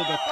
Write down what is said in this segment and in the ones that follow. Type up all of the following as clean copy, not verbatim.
gato.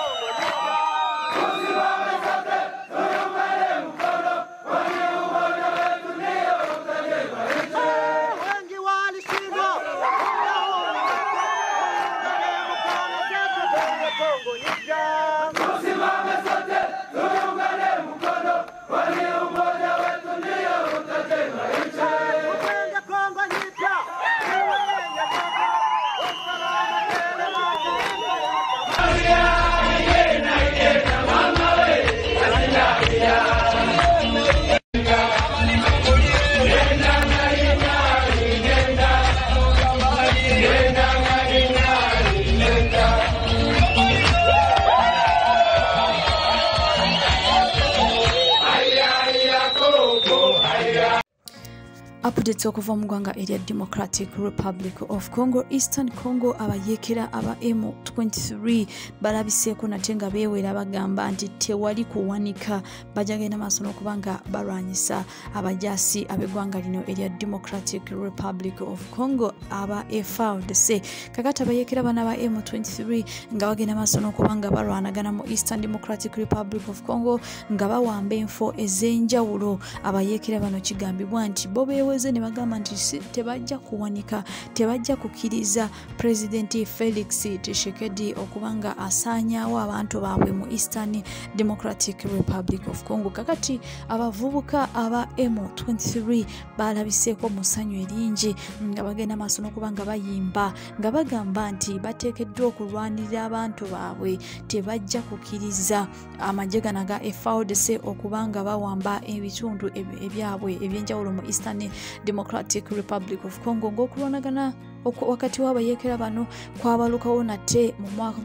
Updates okuva mu ggwanga erya Democratic Republic of Congo, Eastern Congo, abayekera aba M23 balabiseeko nate nga beewera bagamba nti tewali kuwanika bajagenda maaso n'okubanga balwanyisa abajaasi ab'eggwanga lino erya Democratic Republic of Congo aba FARDC. Kakati abayekera bana ba M23 nga bagenda maaso n'okubanga balwanagana mu Eastern Democratic Republic of Congo nga bawamba enfo ez'enjawulo. Abayekera bano kigambibwa nti bo beeweze ne bagamba nti tebajja kuwanika, tebajja kukkiriza President Felix Tshisekedi okubanga asaanyaawo abantu baabwe mu Eastern Democratic Republic of Congo. Kakati abavubuka aba M23 balabiseeko mu ssanyu eringi nga bagenda maaso n'okubanga bayimba nga bagamba nti bateekeddwa okulwanirira abantu baabwe, tebajja kukkiriza amagye gano aga FARDC okubanga bawamba ebitundu ebyabwe eby'enjawulo mu Eastern Democratic Republic of Congo. Ng'okulwanagana wakati w'abayekera bano kwabalukawo nate mu mwaka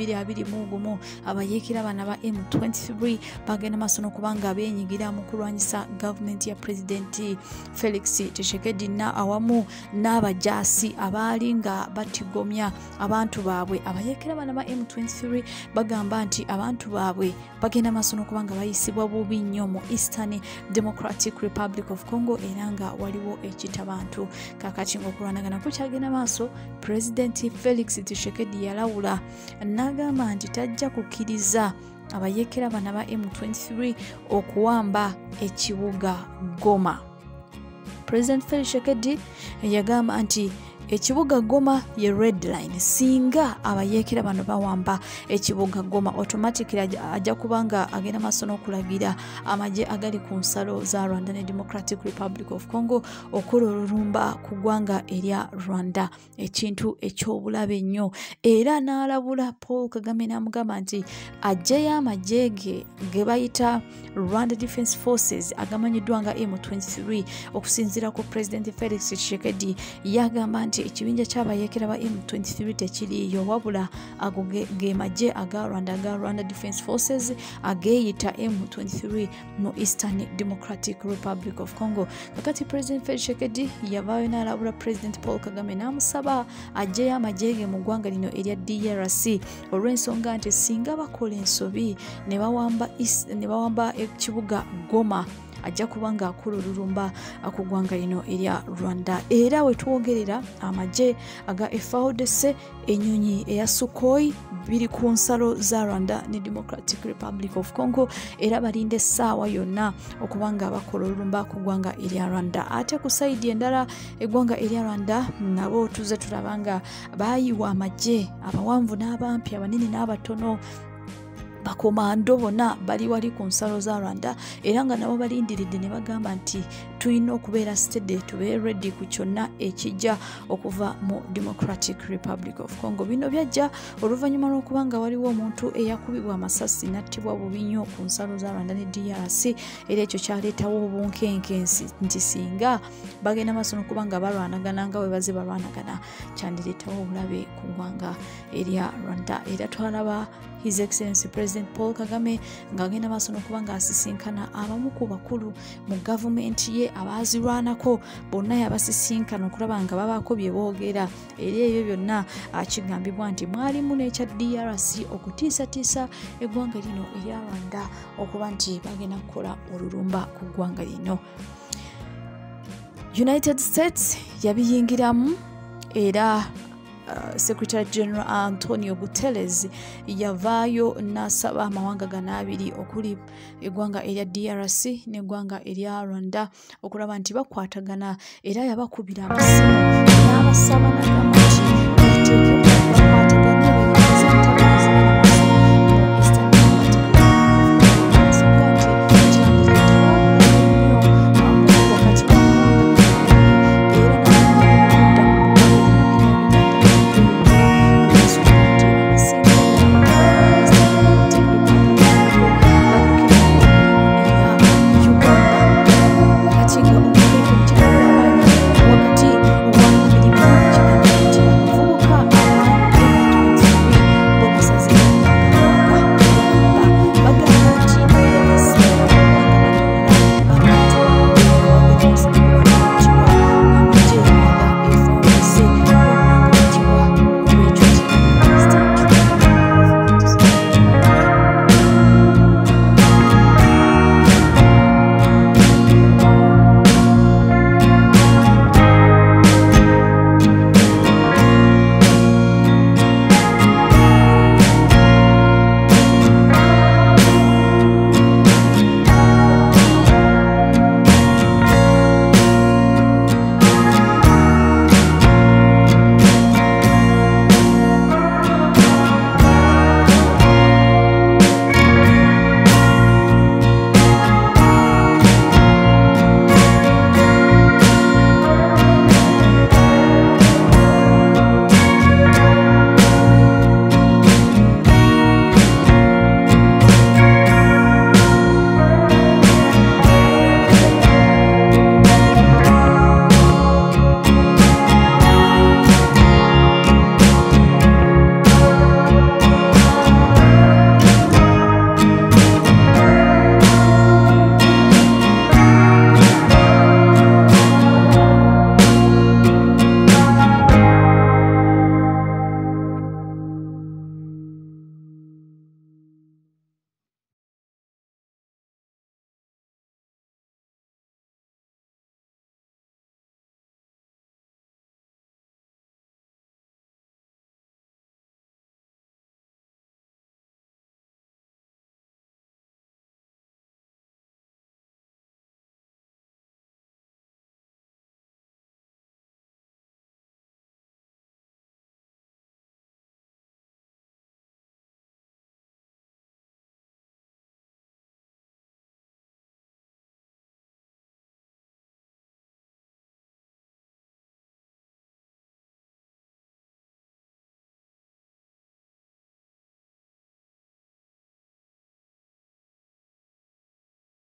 gw'2021 abayekera bana ba M23 bagenda maaso n'okubanga beenyigira mu kulwanyisa gavumenti ya President Felix Tshisekedi na awamu n'abajaasi abaali nga batigomya abantu baabwe. Abayekera bana ba M23 bagamba nti abantu baabwe bagenda maaso n'okubanga bayisibwa bubi nnyo mu Eastern Democratic Republic of Congo era nga waliwo ekitabantu. Kakati ng'okulwanagana kukyagenda maaso, President Felix Tshisekedi yalawula n'agamba nti tajja kukkiriza abayekera bana ba M23 okuwamba ekibuga Goma. President Felix Tshisekedi yagamba nti ekibuga Goma ye red line, singa abayekera bano bawamba ekibuga Goma automatically ajja kubanga agenda maaso n'okulagira amagye agali ku nsalo za Rwanda ne Democratic Republic of Congo okola olulumba ku ggwanga erya Rwanda, ekintu eky'obulabe ennyo. Era n'alabula Paul Kagame n'amugamba nti ajjeyo amagye ge bayita Rwanda Defence Forces agamanyiddwa nga M23 okusinziira ku President Felix Tshisekedi. Yagamba nti ekibinja ky'abayekera ba M23 tekiriyo wabula ago ge magye aga Rwanda Defence Forces ageeyita M23 mu Eastern Democratic Republic of Congo. Kakati President Felix Tshisekedi yavaayo n'alabula President Paul Kagame n'amusaba ajjeyo amagye ge mu ggwanga lino erya DRC olw'ensonga nti singa bakola ensobi ne bawamba ekibuga Goma ajja kubanga akola olulumba ku ggwanga lino erya Rwanda. Era we twogerera amagye aga FARDC enyonyi eya Sukhoi biri ku nsalo za Rwanda ne Democratic Republic of Congo era balinde essaawa yonna okubanga bakola olulumba ku ggwanga erya Rwanda. Ate ku sayidi endala eggwanga erya Rwanda nabo tuze tulabanga baayiwa amagye abawanvu n'abampi, abanene n'abatono, bakomando bonna bali wali ku nsalo za Rwanda era nga nabo balindiridde ne bagamba nti tulina okubeera steady, tubeere ready ku kyonna ekijja okuva mu Democratic Republic of Congo. Bino byajja oluvannyuma lw'okubanga waliwo omuntu eyakubibwa amasasi n'attibwa bubi nnyo ku nsalo za Rwanda ne DRC era ekyo kyaleetawo obunkenkensi nti singa bagenda maaso n'okubanga balwanagana nga bwe baze balwanagana kyandireetawo obulabe ku ggwanga erya Rwanda. Era twalaba His Excellency President Paul Kagame ng'agenda maaso n'okubanga asisinkana abamu ku bakulu mu gavumenti ye abaazirwanako bonna yabasisinkana okulaba nga babaako bye boogera. Era ebyo byonna kigambibwa nti mwalimu n'ekya DRC okutiisatiisa eggwanga lino erya Rwanda okuba nti bagenda kukola olulumba ku ggwanga lino. United States yabiyingiramu era Secretary General Antonio Guterres yavaayo n'asaba amawanga gano abiri okuli eggwanga erya DRC n'eggwanga erya Rwanda okulaba nti bakwatagana era yabakubira amasimu n'abasaba n'agamba nti bakwatagana